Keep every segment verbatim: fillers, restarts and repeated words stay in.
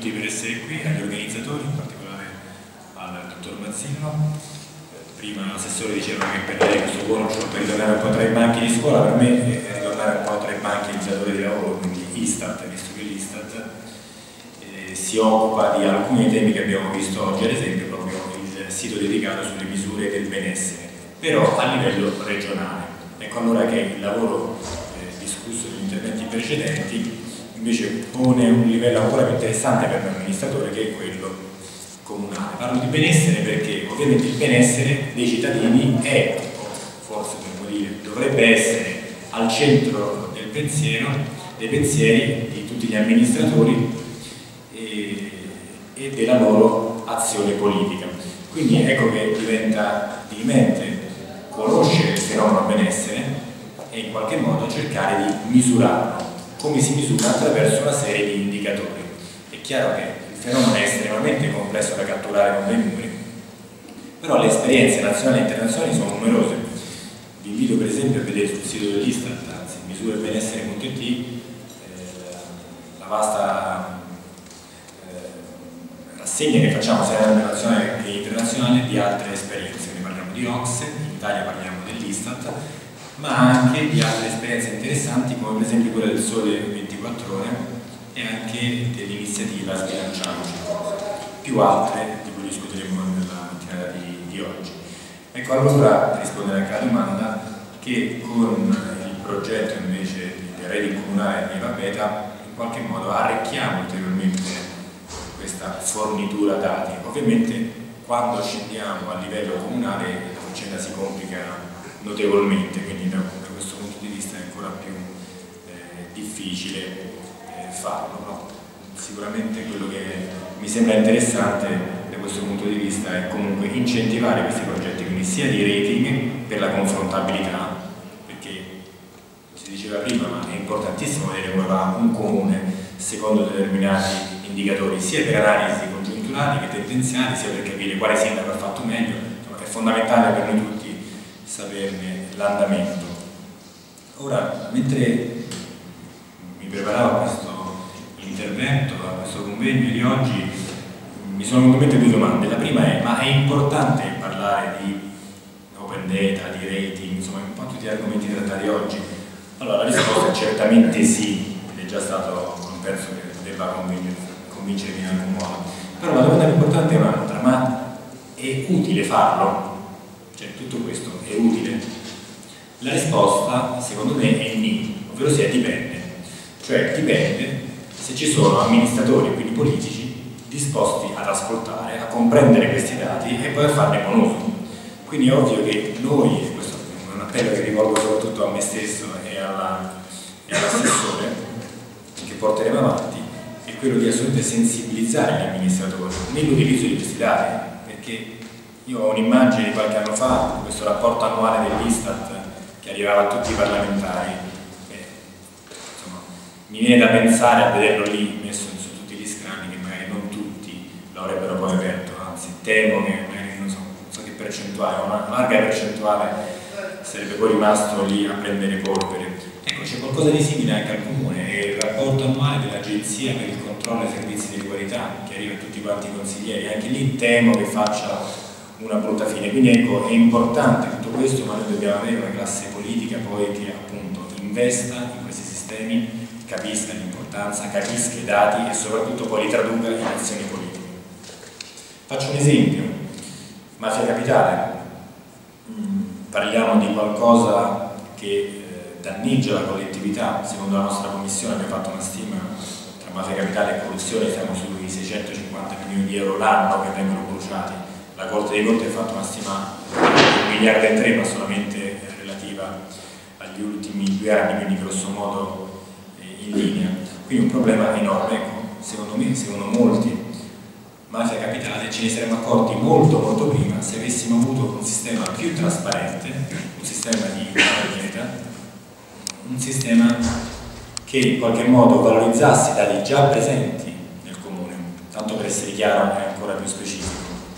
tutti per essere qui, agli organizzatori, in particolare al dottor Mazzino. Prima l'assessore diceva che per lei questo bonus per ritornare un po' tra i banchi di scuola, per me è ritornare un po' tra i banchi del datore di lavoro, quindi Istat, visto che l'Istat eh, si occupa di alcuni temi che abbiamo visto oggi, ad esempio proprio il sito dedicato sulle misure del benessere, però a livello regionale. Ecco allora che il lavoro eh, discusso negli interventi precedenti invece pone un livello ancora più interessante per l'amministratore, che è quello comunale. Parlo di benessere perché ovviamente il benessere dei cittadini è, forse potremmo dire, dovrebbe essere al centro del pensiero, dei pensieri di tutti gli amministratori e, e della loro azione politica. Quindi ecco che diventa dirimente conoscere il fenomeno benessere e in qualche modo cercare di misurarlo. Come si misura? Attraverso una serie di indicatori. È chiaro che il fenomeno è estremamente complesso da catturare con dei numeri, però le esperienze nazionali e internazionali sono numerose. Vi invito per esempio a vedere sul sito dell'Istat, anzi misurabenessere punto it, eh, la vasta eh, rassegna che facciamo sia a livello nazionale che internazionale di altre esperienze. Quindi parliamo di O C S E, in Italia parliamo dell'Istat, ma anche di altre esperienze interessanti come per esempio quella del Sole ventiquattro Ore e anche dell'iniziativa Sbilanciamoci, più altre di cui discuteremo nella mattinata di, di oggi. Ecco allora, per rispondere anche alla domanda, che con il progetto invece di rete comunale di Neva Beta in qualche modo arricchiamo ulteriormente questa fornitura dati. Ovviamente quando scendiamo a livello comunale la faccenda si complica notevolmente, quindi da, da questo punto di vista è ancora più eh, difficile eh, farlo. No? Sicuramente quello che mi sembra interessante da questo punto di vista è comunque incentivare questi progetti, quindi sia di rating per la confrontabilità, perché si diceva prima, ma è importantissimo vedere come va un comune secondo determinati indicatori, sia per analisi congiunturali che tendenziali, sia per capire quale sindaco ha fatto meglio. Insomma, è fondamentale per noi tutti saperne l'andamento. Ora, mentre mi preparavo a questo intervento, a questo convegno di oggi, mi sono venute in mente due domande. La prima è: ma è importante parlare di open data, di rating, insomma un po' tutti gli argomenti trattati oggi? Allora la risposta è certamente sì, ed è già stato, non penso che debba convincermi in alcun modo. Però la domanda più importante è un'altra: ma è utile farlo? Cioè, tutto questo è utile? La risposta, secondo me, è ni, ovvero sia dipende. Cioè, dipende se ci sono amministratori, quindi politici, disposti ad ascoltare, a comprendere questi dati e poi a farne buon uso. Quindi è ovvio che noi, e questo è un appello che rivolgo soprattutto a me stesso e all'assessore, che porteremo avanti, è quello di assolutamente sensibilizzare gli amministratori nell'utilizzo di questi dati, perché io ho un'immagine di qualche anno fa di questo rapporto annuale dell'Istat che arrivava a tutti i parlamentari e, insomma, mi viene da pensare, a vederlo lì messo su tutti gli scranni, che magari non tutti lo avrebbero poi aperto, anzi temo che magari non so, non so che percentuale, una larga percentuale sarebbe poi rimasto lì a prendere polvere. Ecco, c'è qualcosa di simile anche al comune, è il rapporto annuale dell'Agenzia per il controllo dei servizi di qualità che arriva a tutti quanti i consiglieri. Anche lì temo che faccia una brutta fine. Quindi ecco, è importante tutto questo, ma noi dobbiamo avere una classe politica poi che appunto investa in questi sistemi, capisca l'importanza, capisca i dati e soprattutto poi li traduca in azioni politiche. Faccio un esempio: Mafia Capitale. Mm, parliamo di qualcosa che eh, danneggia la collettività. Secondo la nostra commissione abbiamo fatto una stima tra Mafia Capitale e corruzione, siamo sui seicentocinquanta milioni di euro l'anno che vengono bruciati. La Corte dei Conti ha fatto una stima di un miliardo e tre, ma solamente relativa agli ultimi due anni, quindi grosso modo in linea. Quindi un problema enorme. Ecco, secondo me, secondo molti, Mafia Capitale ce ne saremmo accorti molto molto prima se avessimo avuto un sistema più trasparente, un sistema di moneta, un sistema che in qualche modo valorizzasse i dati già presenti nel comune, tanto per essere chiaro e ancora più specifico.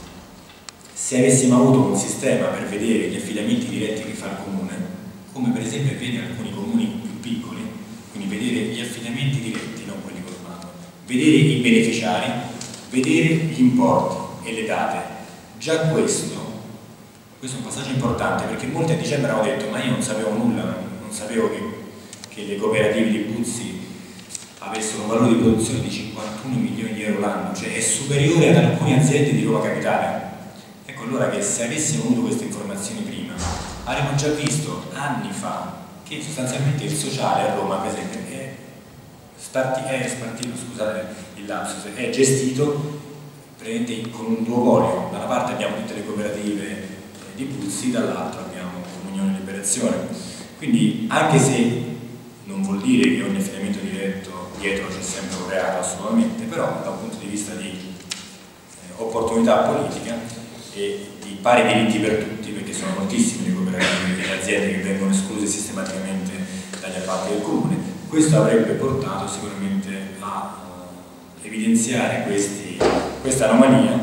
Se avessimo avuto un sistema per vedere gli affidamenti diretti che fa il comune, come per esempio avviene in alcuni comuni più piccoli, quindi vedere gli affidamenti diretti, non quelli col bando, vedere i beneficiari, vedere gli importi e le date. Già questo, questo è un passaggio importante, perché molti a dicembre hanno detto ma io non sapevo nulla, non sapevo che, che le cooperative di Buzzi avessero un valore di produzione di cinquantuno milioni di euro l'anno, cioè è superiore ad alcune aziende di Roma Capitale. Ecco allora che se avessimo avuto queste informazioni prima, avremmo già visto anni fa che sostanzialmente il sociale a Roma, per esempio, è, sparti, è spartito, scusate il lapsus, è gestito con un duopolio. Da una parte abbiamo tutte le cooperative di Buzzi, dall'altra abbiamo Comunione e Liberazione. Quindi anche se non vuol dire che ogni affidamento diretto dietro c'è sempre un reato, assolutamente, però da un punto di vista di eh, opportunità politica e di pari diritti per tutti, perché sono moltissime le cooperative e le aziende che vengono escluse sistematicamente dagli appalti del comune, questo avrebbe portato sicuramente a uh, evidenziare questi, questa anomalia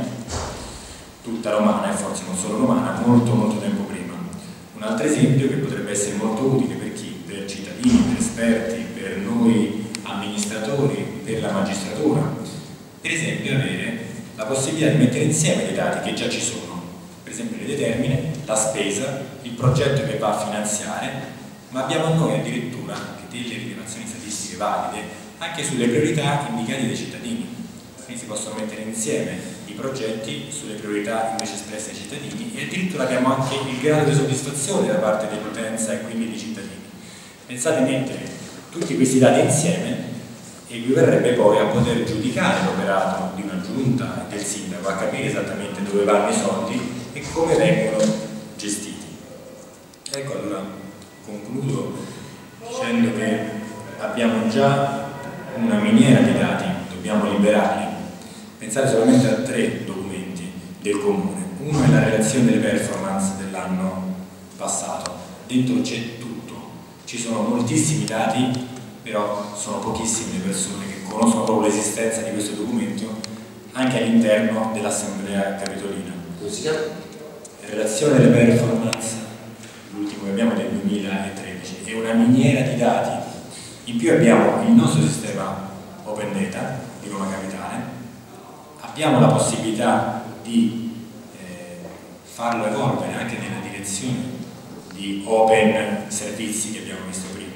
tutta romana, e forse non solo romana, molto molto tempo prima. Un altro esempio che potrebbe essere molto utile per chi? Per cittadini, per esperti, per noi amministratori, per la magistratura, per esempio avere la possibilità di mettere insieme dei dati che già ci sono, per esempio le determine, la spesa, il progetto che va a finanziare, ma abbiamo noi addirittura anche delle rilevazioni statistiche valide anche sulle priorità indicate dai cittadini. Quindi si possono mettere insieme i progetti sulle priorità invece espresse ai cittadini, e addirittura abbiamo anche il grado di soddisfazione da parte dell'utenza e quindi dei cittadini. Pensate, mettere tutti questi dati insieme equivarrebbe poi a poter giudicare l'operato di una giunta e del sindaco, a capire esattamente dove vanno i soldi e come vengono gestiti. Ecco, allora concludo dicendo che abbiamo già una miniera di dati, dobbiamo liberarli. Pensate solamente a tre documenti del comune. Uno è la relazione delle performance dell'anno passato, dentro c'è tutto, ci sono moltissimi dati, però sono pochissime le persone che conoscono proprio l'esistenza di questo documento anche all'interno dell'Assemblea Capitolina. Come si chiama? Relazione delle performance, l'ultimo che abbiamo è del duemilatredici, è una miniera di dati. In più abbiamo il nostro sistema Open Data di Roma Capitale, abbiamo la possibilità di eh, farlo evolvere anche nella direzione di Open Servizi che abbiamo visto prima.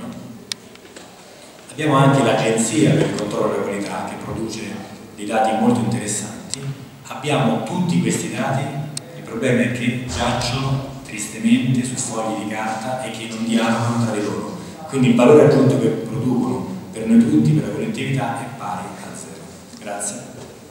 Abbiamo anche l'Agenzia per il controllo della qualità che produce dei dati molto interessanti. Abbiamo tutti questi dati, il problema è che giacciono tristemente su fogli di carta e che non dialogano tra di loro. Quindi il valore aggiunto che producono per noi tutti, per la collettività, è pari a zero. Grazie.